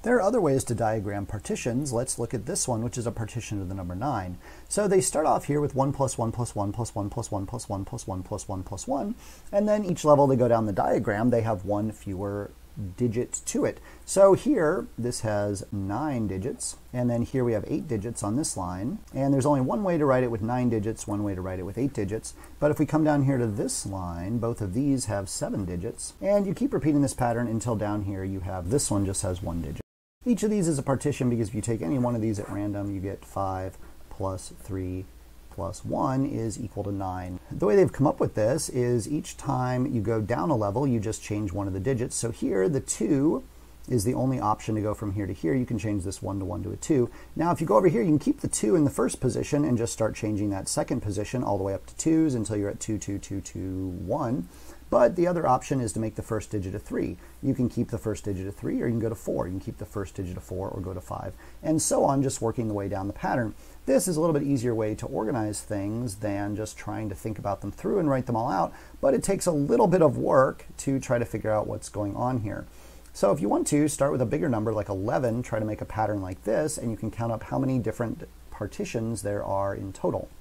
There are other ways to diagram partitions. Let's look at this one, which is a partition of the number 9. So they start off here with 1 plus 1 plus 1 plus 1 plus 1 plus 1 plus 1 plus 1 plus 1, and then each level they go down the diagram, they have one fewer digit to it. So here, this has 9 digits, and then here we have 8 digits on this line, and there's only one way to write it with 9 digits, one way to write it with 8 digits. But if we come down here to this line, both of these have 7 digits, and you keep repeating this pattern until down here you have this one just has 1 digit. Each of these is a partition because if you take any one of these at random, you get 5 plus 3 plus 1 is equal to 9. The way they've come up with this is each time you go down a level, you just change one of the digits. So here, the 2 is the only option to go from here to here. You can change this 1 to 1 to a 2. Now, if you go over here, you can keep the 2 in the first position and just start changing that second position all the way up to 2s until you're at 2, 2, 2, 2, 1. But the other option is to make the first digit a 3. You can keep the first digit a 3, or you can go to 4. You can keep the first digit a 4 or go to 5, and so on, just working the way down the pattern. This is a little bit easier way to organize things than just trying to think about them through and write them all out, but it takes a little bit of work to try to figure out what's going on here. So if you want to, start with a bigger number like 11, try to make a pattern like this, and you can count up how many different partitions there are in total.